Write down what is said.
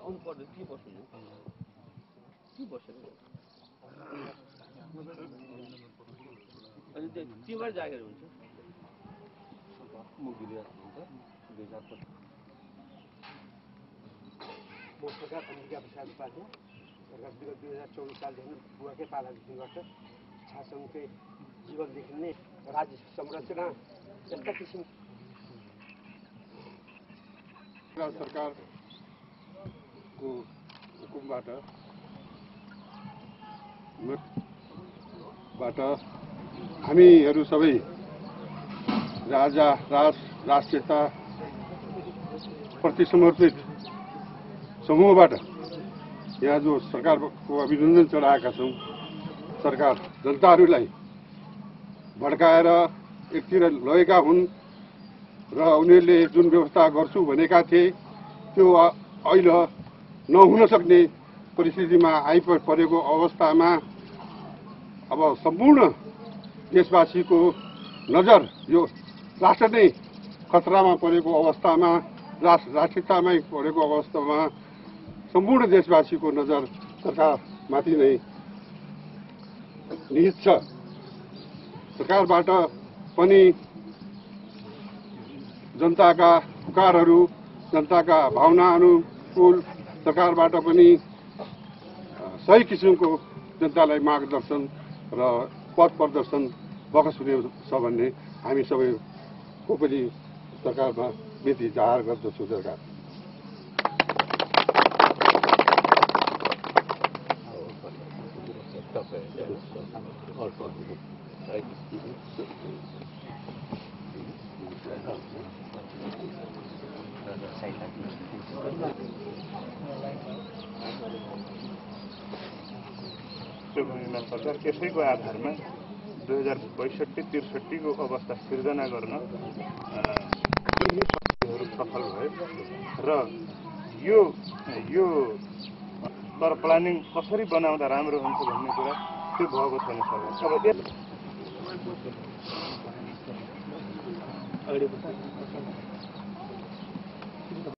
आउनु पर्दैन के बस्नु के बसेर अनि त्यो जागिर हुन्छ म गिरिराज हुन्छ 2005 म सरकार अम्बिका प्रसाद उपाध्याय सरकार विगत 2024 सालदेखि बुवाकै पालादेखिबाट छासङकै जीवनदेखि नै राज्य संरचना यस्ता किसिम सरकारको हुकुमबाट हामीहरू सबै राष्ट्रियता प्रति समर्पित समूहबाट यहाँ जो सरकारको अभिनन्दन चढाएका छौँ। सरकार जनताहरूलाई भड्काएर एकतिर लगेका हुन् र उनीहरूले जुन व्यवस्था गर्छु भनेका थिए त्यो अहिले नहुन सक्ने परिस्थितिमा आइपरेको अवस्थामा अब सम्पूर्ण देशवासीको नजर यो राष्ट्र नै खतरामा परेको अवस्थामा राष्ट्रियतामै परेको अवस्थामा सम्पूर्ण देशवासीको नजर सरकारमाथि नै निहित छ। सरकारबाट पनि जनताका पुकारहरू जनताका भावना अनुकूल सरकारबाट पनि सही किसिमको जनतालाई मार्गदर्शन र पथ प्रदर्शन बखस हुनेछ भन्ने हामी सबैको पनि सरकारमा नीति जाहेर गर्दछु। सरकार भूमिमा सरकार त्यसैको आधारमा 2062-63 को अवस्था सिर्जना गर्न सफल भए र यो तर प्लानिङ कसरी बनाउँदा राम्रो हुन्छ भन्ने कुरा त्यो भएको छैन सरकार। अब